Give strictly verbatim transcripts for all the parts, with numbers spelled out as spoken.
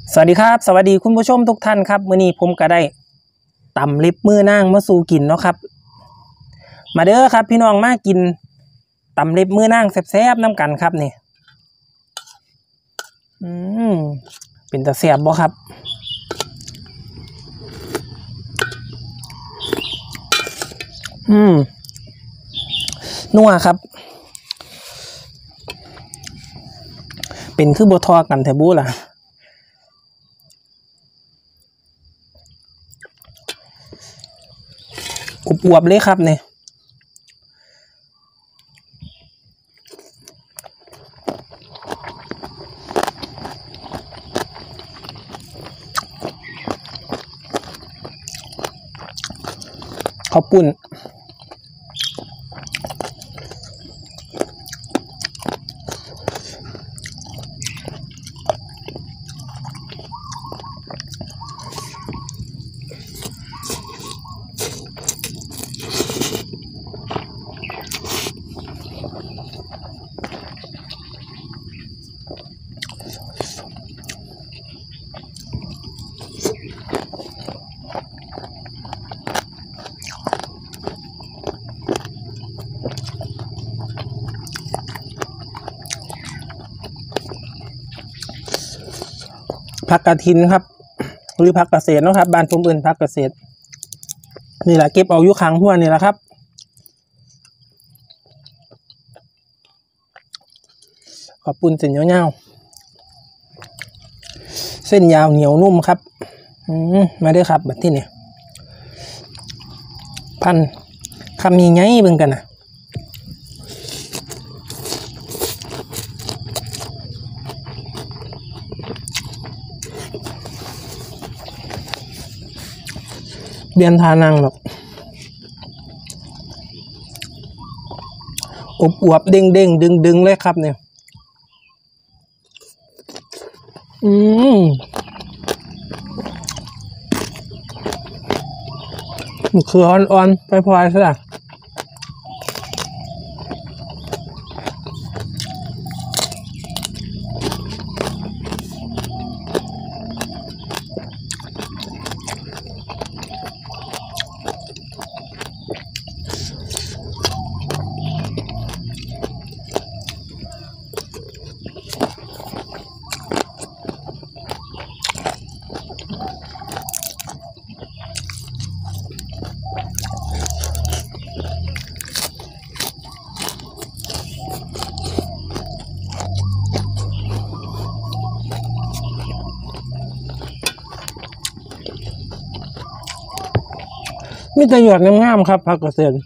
สวัสดีครับสวัสดีคุณผู้ชมทุกท่านครับมื้อนี้ผมก็ได้ตำลิบมือนางมาสู่กินเนาะครับมาเด้อครับพี่น้องมากินตำลิบมือนางแซ่บๆน้ำกันครับนี่อืมเป็นตาแซ่บบ่ครับอืมนัวครับเป็นคือบ่ทอกันแท้บูล่ะอวบๆเลยครับเนี่ยข้าวปุ้นผักกระถินครับหรือผักเกษตรนะครับบ้านผมเอิ้นผักเกษตรนี่แหละเก็บเอาอยู่ข้างหัวนี่แหละครับขอบคุณเส้นยาวๆเส้นยาวเหนียวนุ่มครับอืมมาด้วยครับแบบที่นี่พันคำยังไงเบิ่งกันนะเบียนทานังหรอกอบอวบเด้งเด้งดึงดึงเลยครับเนี่ยอืมคืออ่อนๆไปพลอยใช่ไหมมีแต่หยอดงามๆครับผักเกษตร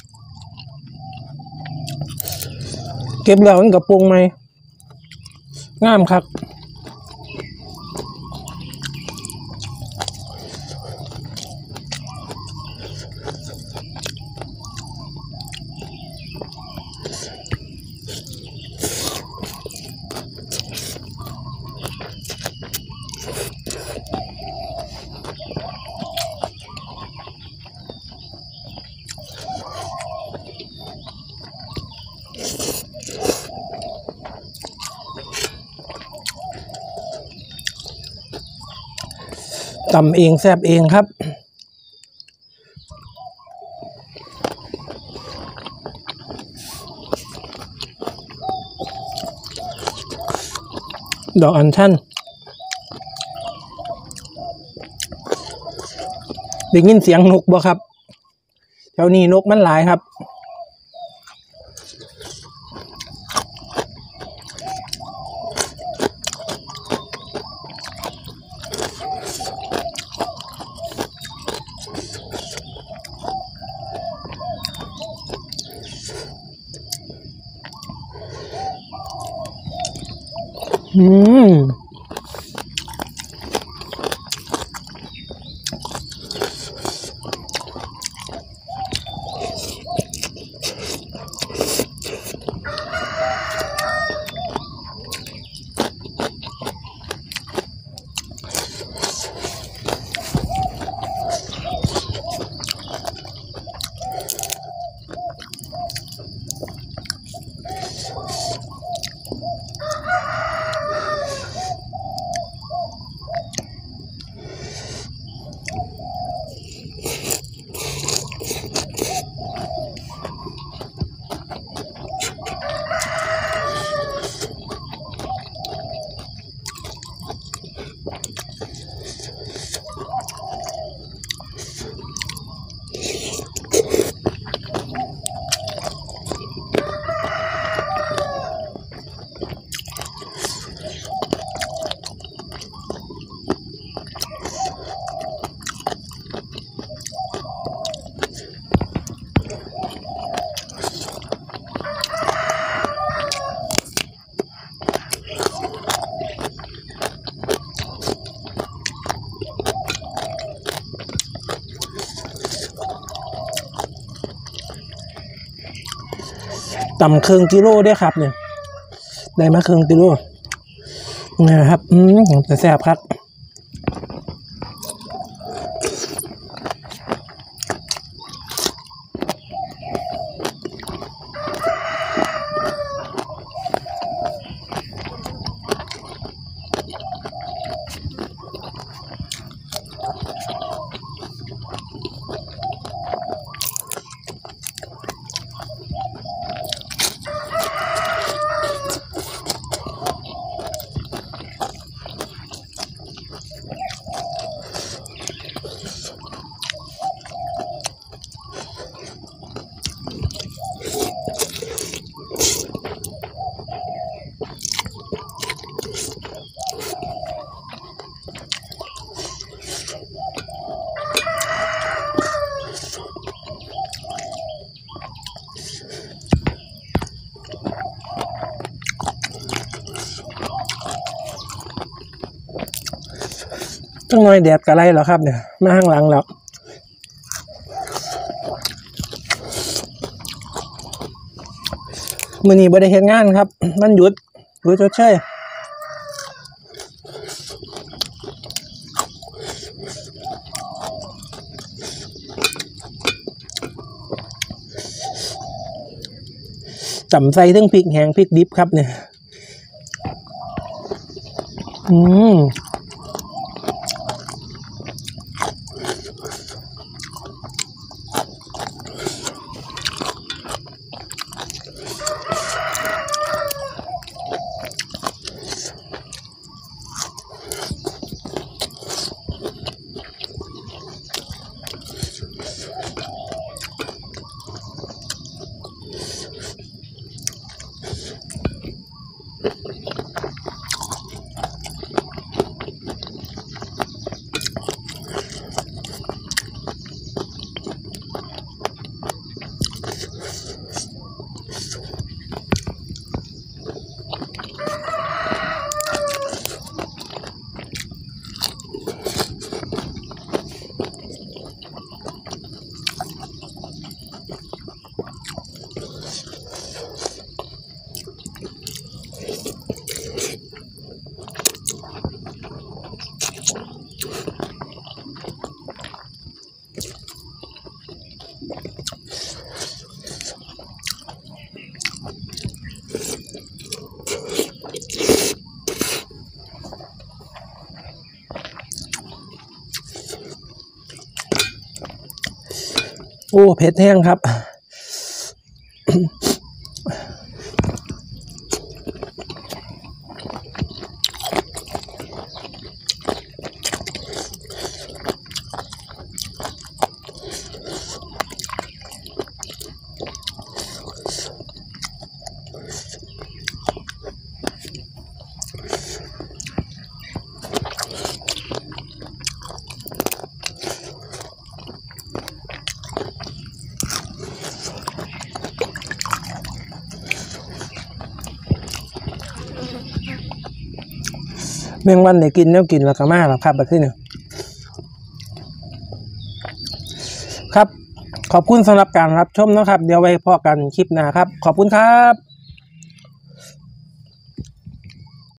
เก็บแล้วมันกับปรุงไหมงามครับตำเองแซ่บเองครับดอกอัญชันได้ยินเสียงนกบ่ครับแถวนี้นกมันหลายครับอืมตำเครื่องกิโลด้วยครับเนี่ยได้มาเครื่องกิโลนะครับอืมแต่แซ่บครับจังหน่อยแดดกระไรเหรอครับเนี่ยมาข้างหลังแล้วมื้อนี้บ่ได้เฮ็ดงานครับมันหยุดหยุดเฉยๆตำใส่ทั้งพริกแห้งพริกดิบครับเนี่ยอืมโอ้เผ็ดแห้งครับ แมงวันได้กินแล้วกินแล้วก็มาแล้วครับแบบนี้เนี่ยครับขอบคุณสำหรับการรับชมนะครับเดี๋ยวไว้พอกันคลิปหน้าครับขอบคุณครับ